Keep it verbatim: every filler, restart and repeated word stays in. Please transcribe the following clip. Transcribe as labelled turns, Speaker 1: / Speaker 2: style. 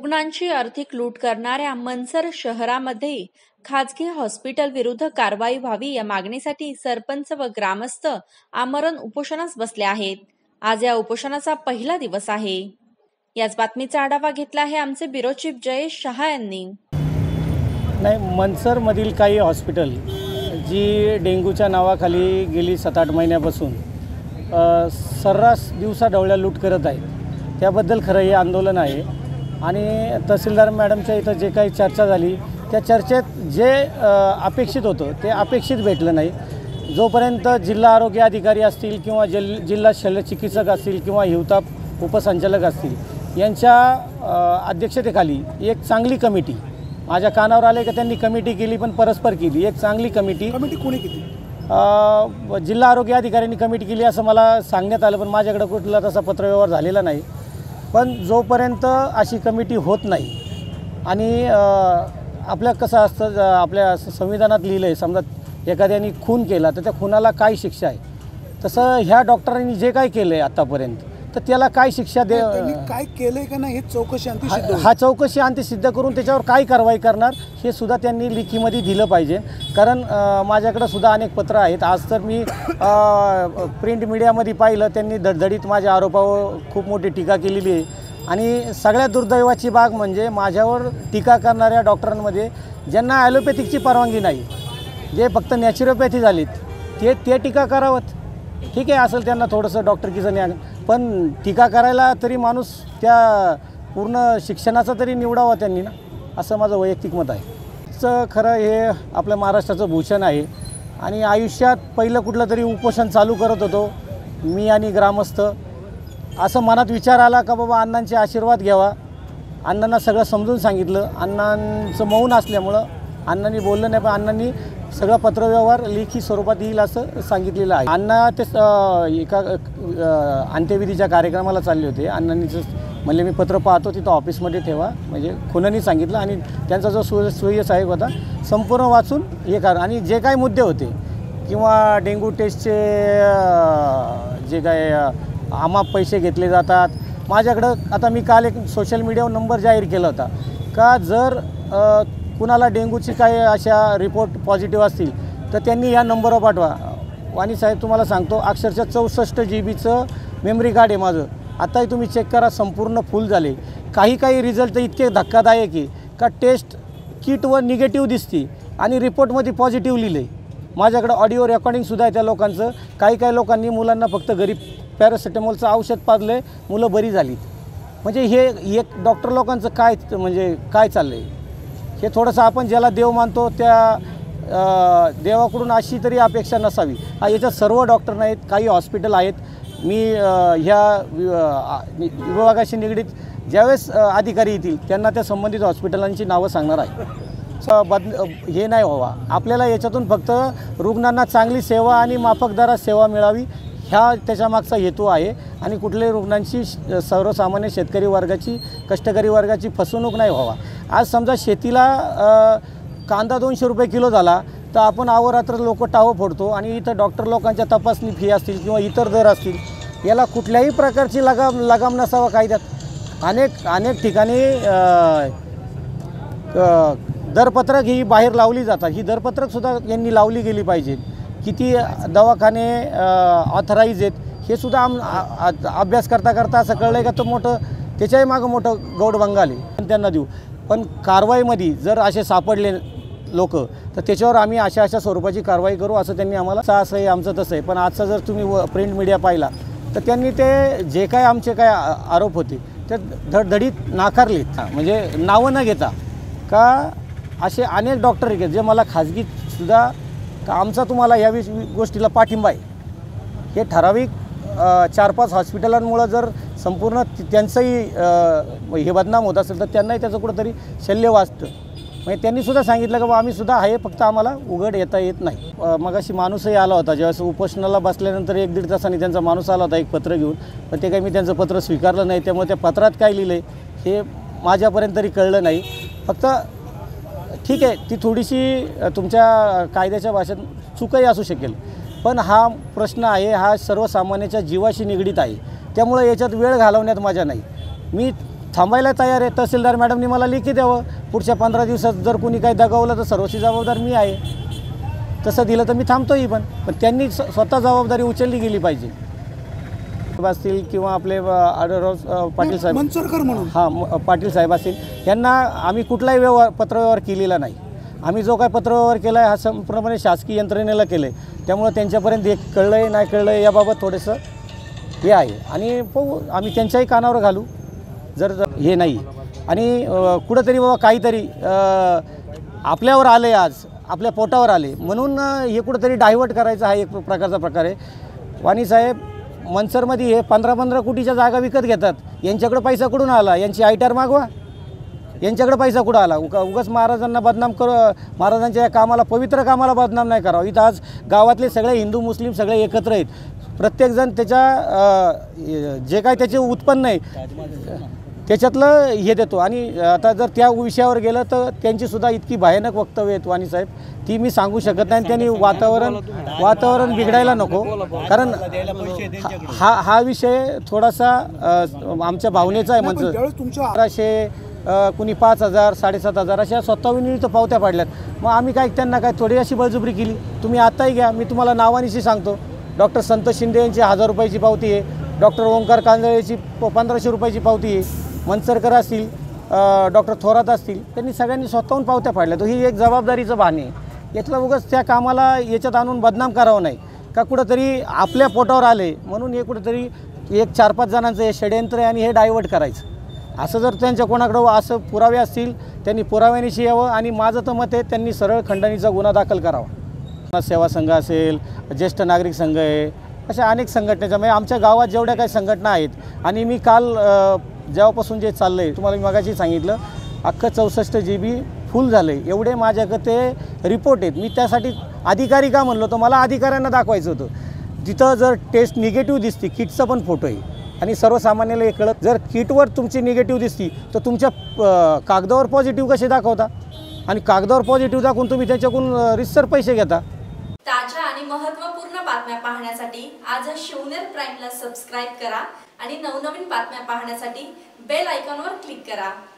Speaker 1: रुग्णांची आर्थिक लूट करणाऱ्या मनसर शहरामध्ये खाजगी हॉस्पिटल विरुद्ध कारवाई व्हावी या मागणीसाठी सरपंच व ग्रामस्थ आमरण उपोषणास बसले आहेत। आज या उपोषणाचा पहिला दिवस आहे। याच बातमीचा आढावा घेतला आहे आमचे ब्युरो चीफ जयेश शहा यांनी।
Speaker 2: नाही, मनसर मधील काही हॉस्पिटल जी डेंग्यूच्या नावाखाली गेली सात आठ महिन्यापासून सर्रास दिवसाढवळ्या लूट करत आहेत, त्याबद्दल खरं हे आंदोलन आहे। आणि तहसीलदार मॅडमच्या इथं जे काही चर्चा झाली त्या चर्चेत जे अपेक्षित होतं ते अपेक्षित भेटलं नाही। जोपर्यंत जिल्हा आरोग्य अधिकारी असतील किंवा जिल जिल्हा शल्यचिकित्सक असतील किंवा हिवताप उपसंचालक असतील यांच्या अध्यक्षतेखाली एक चांगली कमिटी माझ्या कानावर आले की त्यांनी कमिटी केली, पण परस्पर केली। एक चांगली कमिटी
Speaker 3: कमिटी कोणी केली?
Speaker 2: जिल्हा आरोग्य अधिकाऱ्यांनी कमिटी केली असं मला सांगण्यात आलं, पण माझ्याकडे कुठला तसा पत्रव्यवहार झालेला नाही। पण जोपर्यंत अशी कमिटी होत नाही आणि आपल्या कसं असतं, आपल्या संविधानात लिहिलं आहे, समजा एखाद्याने खून केला तर त्या खुनाला काय शिक्षा आहे, तसं ह्या डॉक्टरांनी जे काय केलं आहे आत्तापर्यंत तर त्याला काय शिक्षा दे
Speaker 3: काय केलंय का नाही हे चौकशी अंती सिद्ध
Speaker 2: हा चौकशी अंती सिद्ध करून त्याच्यावर काय कारवाई करणार हे सुद्धा त्यांनी लेखीमध्ये दिलं पाहिजे। कारण माझ्याकडे सुद्धा अनेक पत्र आहेत। आज तर मी प्रिंट मीडियामध्ये पाहिलं, त्यांनी धडधडीत माझ्या आरोपावर खूप मोठी टीका केलेली आहे। आणि सगळ्यात दुर्दैवाची बाब म्हणजे माझ्यावर टीका करणाऱ्या डॉक्टरांमध्ये ज्यांना ॲलोपॅथिकची परवानगी नाही, जे फक्त नॅचरोपॅथी झालीत ते ते टीका करावं। ठीक आहे, असेल त्यांना थोडंसं डॉक्टरकीचं ज्ञान, पण टीका करायला तरी माणूस त्या पूर्ण शिक्षणाचा तरी निवडावा त्यांनी ना, असं माझं वैयक्तिक मत आहे। चं खरं हे आपल्या महाराष्ट्राचं भूषण आहे। आणि आयुष्यात पहिलं कुठलं तरी उपोषण चालू करत होतो मी आणि ग्रामस्थ, असं मनात विचार आला का बाबा अण्णांचे आशीर्वाद घ्यावा। अण्णांना सगळं समजून सांगितलं, अण्णांचं मौन असल्यामुळं अण्णांनी बोललं नाही, पण अण्णांनी सगळं पत्रव्यवहार लेखी स्वरूपात येईल असं सांगितलेलं आहे। अण्णा ते एका अंत्यविधीच्या कार्यक्रमाला चालले होते। अण्णांनी म्हणले मी पत्र पाहतो तिथं ऑफिसमध्ये ठेवा, म्हणजे खुनांनी सांगितलं। आणि त्यांचा जो सु सुय्य साहेब होता संपूर्ण वाचून हे कर, आणि जे काही मुद्दे होते किंवा डेंग्यू टेस्टचे जे काय अमाप पैसे घेतले जातात, माझ्याकडं आता मी काल एक सोशल मीडियावर नंबर जाहीर केला होता का जर कुणाला डेंग्यूची काही अशा रिपोर्ट पॉझिटिव्ह असतील तर त्यांनी या नंबरवर पाठवा। वाणी साहेब तुम्हाला सांगतो, अक्षरशः चौसष्ट जी बीचं मेमरी कार्ड आहे माझं, आत्ताही तुम्ही चेक करा संपूर्ण फुल झाले। काही काही रिझल्ट तर इतके धक्कादायक आहे का टेस्ट किटवर निगेटिव्ह दिसते आणि रिपोर्टमध्ये पॉझिटिव्ह लिहिलं आहे। माझ्याकडं ऑडिओ रेकॉर्डिंगसुद्धा आहे त्या लोकांचं। काही काही लोकांनी मुलांना फक्त घरी पॅरासिटामॉलचं औषध पाजलं, मुलं बरी झालीत। म्हणजे हे एक डॉक्टर लोकांचं काय म्हणजे काय चाललं आहे हे थोडंसं आपण ज्याला देव मानतो त्या देवाकडून अशी तरी अपेक्षा नसावी। हा याच्यात सर्व डॉक्टर नाहीत, काही हॉस्पिटल आहेत। मी ह्या विभागाशी निगडीत ज्यावेळेस अधिकारी येतील त्यांना त्या संबंधित हॉस्पिटलांची नावं सांगणार आहे। बद हे नाही व्हावा, आपल्याला याच्यातून फक्त रुग्णांना चांगली सेवा आणि माफक दरात सेवा मिळावी ह्या त्याच्यामागचा हेतू आहे। आणि कुठल्याही रुग्णांची सर्वसामान्य शेतकरी वर्गाची कष्टकरी वर्गाची फसवणूक नाही व्हावा। आज समजा शेतीला कांदा दोनशे रुपये किलो झाला तर आपण अहोरात्र लोक टावं फोडतो, आणि इथं डॉक्टर लोकांच्या तपासणी फी असतील किंवा इतर दर असतील, याला कुठल्याही प्रकारची लगाम लगाम नसावा कायद्यात। अनेक अनेक ठिकाणी दरपत्रक ही बाहेर लावली जातात, ही दरपत्रकसुद्धा यांनी लावली गेली पाहिजे। किती दवाखाने ऑथराईज आहेत हे सुद्धा आम अभ्यास करता करता असं कळलं आहे का तो मोठं त्याच्याही मागं मोठं गौड बंगाली त्यांना देऊ। पण कारवाईमध्ये जर असे सापडले लोक तर त्याच्यावर आम्ही अशा अशा स्वरूपाची कारवाई करू असं त्यांनी आम्हाला असं आहे, आमचं तसं आहे। पण आजचा जर तुम्ही प्रिंट मीडिया पाहिला तर त्यांनी ते जे काय आमचे काय आरोप होते ते धडधडीत नाकारलेत। म्हणजे नावं न घेता का असे अनेक डॉक्टर आहेत जे मला खाजगीतसुद्धा का आमचा तुम्हाला या गोष्टीला पाठिंबा आहे। हे ठराविक चार पाच हॉस्पिटलांमुळं जर संपूर्ण त्यांचंही हे बदनाम होत असेल तर त्यांनाही त्याचं कुठंतरी शल्य वाचतं। म्हणजे त्यांनीसुद्धा सांगितलं की बा आम्हीसुद्धा आहे, फक्त आम्हाला उघड येता येत नाही। मग अशी माणूसही आला होता ज्यावेळेस उपोषणाला बसल्यानंतर एक दीड तासांनी त्यांचा माणूस आला होता एक पत्र घेऊन, पण ते काही मी त्यांचं पत्र स्वीकारलं नाही। त्यामुळे त्या पत्रात काय लिहिलं आहे हे माझ्यापर्यंत तरी कळलं नाही। फक्त ठीक आहे, ती थोडीशी तुमच्या कायद्याच्या भाषेत चुकही असू शकेल, पण हा प्रश्न आहे हा सर्वसामान्याच्या जीवाशी निगडीत आहे। त्यामुळे याच्यात वेळ घालवण्यात मजा नाही। मी थांबायला तयार आहे. तहसीलदार मॅडमनी मला लेखी द्यावं, पुढच्या पंधरा दिवसात जर कोणी काही दगावलं तर सर्वस्वी जबाबदार मी आहे, तसं दिलं तर मी थांबतोही. पण पण त्यांनी स्व स्वतः जबाबदारी उचलली गेली पाहिजे असतील किंवा आपले आढळराव पाटील साहेब
Speaker 3: मनसरकर म्हणून
Speaker 2: हां पाटील साहेब असतील, यांना आम्ही कुठलाही व्यवहार पत्रव्यवहार केलेला नाही. आम्ही जो काय पत्रव्यवहार केला आहे हा संपूर्णपणे शासकीय यंत्रणेला केलं आहे. त्यामुळं त्यांच्यापर्यंत एक कळलं आहे नाही कळलं आहे याबाबत थोडंसं हे आहे. आणि पाहू आम्ही त्यांच्याही कानावर घालू जर हे नाही. आणि कुठंतरी बाबा काहीतरी आपल्यावर आलं आहे, आज आपल्या पोटावर आले म्हणून हे कुठंतरी डायव्हर्ट करायचं हा एक प्रकारचा प्रकार आहे. वाणीसाहेब मनसरमध्ये हे पंधरा पंधरा कोटीच्या जागा विकत घेतात. यांच्याकडे पैसा कुठून आला? यांची आय टी आर मागवा. यांच्याकडे पैसा कुठं आला? उगा उगाच महाराजांना बदनाम कर, महाराजांच्या या कामाला पवित्र कामाला बदनाम नाही करावं. इथं आज गावातले सगळे हिंदू मुस्लिम सगळे एकत्र आहेत. प्रत्येकजण त्याच्या जे काय त्याचे उत्पन्न आहे त्याच्यातलं हे देतो. आणि आता जर त्या विषयावर गेलं तर त्यांचीसुद्धा इतकी भयानक वक्तव्य आहेत वाणीसाहेब, ती मी सांगू शकत नाही. त्यांनी वातावरण वातावरण बिघडायला नको. कारण हा हा विषय थोडासा आमच्या भावनेचा आहे. म्हणजे अकराशे कुणी पाच हजार साडेसात हजार अशा स्वतःहून तर पावत्या पाडल्यात. मग आम्ही काय त्यांना काय थोडी अशी बळजुबरी केली? तुम्ही आत्ताही घ्या, मी तुम्हाला नावानिशी सांगतो. डॉक्टर संतोष शिंदे यांची हजार रुपयाची पावती आहे, डॉक्टर ओंकार कांजळेची पंधराशे रुपयाची पावती आहे, मनसरकर असतील, डॉक्टर थोरात असतील, त्यांनी सगळ्यांनी स्वतःहून पावत्या पाडल्या. तर ही एक जबाबदारीचं बहाणे आहे. यातलं उगाच त्या कामाला याच्यात आणून बदनाम करावं नाही का? कुठंतरी आपल्या पोटावर आले म्हणून हे कुठंतरी एक चार पाच जणांचं हे षडयंत्र आहे आणि हे डायव्हर्ट करायचं. असं जर त्यांच्या कोणाकडं असं पुरावे असतील त्यांनी पुराव्यानिशी यावं. आणि माझं तर मत आहे त्यांनी सरळ खंडणीचा गुन्हा दाखल करावा. सेवा संघ असेल, ज्येष्ठ नागरिक संघ आहे, अशा अनेक संघटनेच्या म्हणजे आमच्या गावात जेवढ्या काही संघटना आहेत. आणि मी काल जेव्हापासून जे चाललं आहे तुम्हाला मी मगाशी सांगितलं, अख्खं चौसष्ट जी बी फुल झालं आहे एवढे माझ्याकडे ते रिपोर्ट आहेत. मी त्यासाठी अधिकारी का म्हणलो तर मला अधिकाऱ्यांना दाखवायचं होतं. तिथं जर टेस्ट निगेटिव्ह दिसती, किटचा पण फोटो आहे आणि सर्वसामान्याला हे कळत. जर किटवर तुमची निगेटिव्ह दिसती तर तुमच्या कागदावर पॉझिटिव्ह कसे दाखवता? आणि कागदावर पॉझिटिव्ह दाखवून तुम्ही त्याच्याकडून रितसर पैसे घेता.
Speaker 1: ताज्या आणि महत्त्वपूर्ण बातम्या पाहण्यासाठी आजच शिवनेर प्राईमला सबस्क्राईब करा आणि नवनवीन बातम्या पाहण्यासाठी बेल आयकॉनवर क्लिक करा.